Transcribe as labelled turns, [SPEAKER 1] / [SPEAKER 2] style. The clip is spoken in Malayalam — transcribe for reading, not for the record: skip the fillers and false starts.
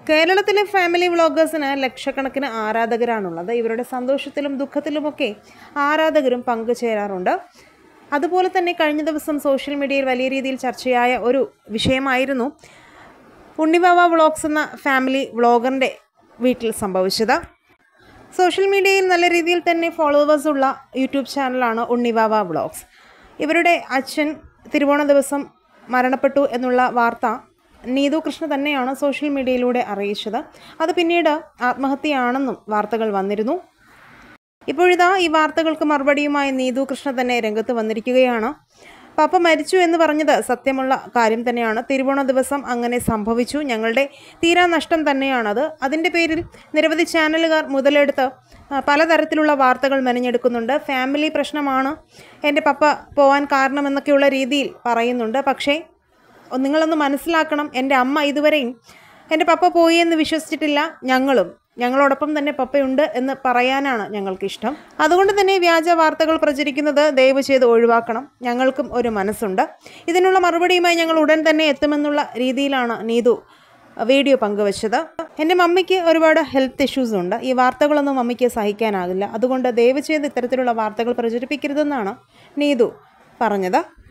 [SPEAKER 1] കേരളത്തിലെ ഫാമിലി വ്ളോഗേഴ്സിന് ലക്ഷക്കണക്കിന് ആരാധകരാണുള്ളത്. ഇവരുടെ സന്തോഷത്തിലും ദുഃഖത്തിലുമൊക്കെ ആരാധകരും പങ്കുചേരാറുണ്ട്. അതുപോലെ തന്നെ കഴിഞ്ഞ ദിവസം സോഷ്യൽ മീഡിയയിൽ വലിയ രീതിയിൽ ചർച്ചയായ ഒരു വിഷയമായിരുന്നു ഉണ്ണിവാവ വ്ളോഗ്സ് എന്ന ഫാമിലി വ്ളോഗറിൻ്റെ വീട്ടിൽ സംഭവിച്ചത്. സോഷ്യൽ മീഡിയയിൽ നല്ല രീതിയിൽ തന്നെ ഫോളോവേഴ്സ് ഉള്ള യൂട്യൂബ് ചാനലാണ് ഉണ്ണിവാവ വ്ളോഗ്സ്. ഇവരുടെ അച്ഛൻ തിരുവോണ ദിവസം മരണപ്പെട്ടു എന്നുള്ള വാർത്ത നീതു കൃഷ്ണ തന്നെയാണ് സോഷ്യൽ മീഡിയയിലൂടെ അറിയിച്ചത്. അത് പിന്നീട് ആത്മഹത്യയാണെന്നും വാർത്തകൾ വന്നിരുന്നു. ഇപ്പോഴിതാ ഈ വാർത്തകൾക്ക് മറുപടിയുമായി നീതു കൃഷ്ണ തന്നെ രംഗത്ത് വന്നിരിക്കുകയാണ്. പപ്പ മരിച്ചു എന്ന് പറഞ്ഞത് സത്യമുള്ള കാര്യം തന്നെയാണ്. തിരുവോണ ദിവസം അങ്ങനെ സംഭവിച്ചു. ഞങ്ങളുടെ തീരാ നഷ്ടം തന്നെയാണത്. അതിൻ്റെ പേരിൽ നിരവധി ചാനലുകാർ മുതലെടുത്ത് പലതരത്തിലുള്ള വാർത്തകൾ മെനഞ്ഞെടുക്കുന്നുണ്ട്. ഫാമിലി പ്രശ്നമാണ് എൻ്റെ പപ്പ പോവാൻ കാരണമെന്നൊക്കെയുള്ള രീതിയിൽ പറയുന്നുണ്ട്. പക്ഷേ നിങ്ങളൊന്ന് മനസ്സിലാക്കണം, എൻ്റെ അമ്മ ഇതുവരെയും എൻ്റെ പപ്പ പോയി എന്ന് വിശ്വസിച്ചിട്ടില്ല. ഞങ്ങളോടൊപ്പം തന്നെ പപ്പയുണ്ട് എന്ന് പറയാനാണ് ഞങ്ങൾക്കിഷ്ടം. അതുകൊണ്ട് തന്നെ വ്യാജ വാർത്തകൾ പ്രചരിക്കുന്നത് ദയവ് ചെയ്ത് ഒഴിവാക്കണം. ഞങ്ങൾക്കും ഒരു മനസ്സുണ്ട്. ഇതിനുള്ള മറുപടിയുമായി ഞങ്ങൾ ഉടൻ തന്നെ എത്തുമെന്നുള്ള രീതിയിലാണ് നീതു വീഡിയോ പങ്കുവച്ചത്. എൻ്റെ മമ്മിക്ക് ഒരുപാട് ഹെൽത്ത് ഇഷ്യൂസ് ഉണ്ട്. ഈ വാർത്തകളൊന്നും മമ്മിക്ക് സഹിക്കാനാകില്ല. അതുകൊണ്ട് ദയവ് ചെയ്ത് ഇത്തരത്തിലുള്ള വാർത്തകൾ പ്രചരിപ്പിക്കരുതെന്നാണ് നീതു പറഞ്ഞത്.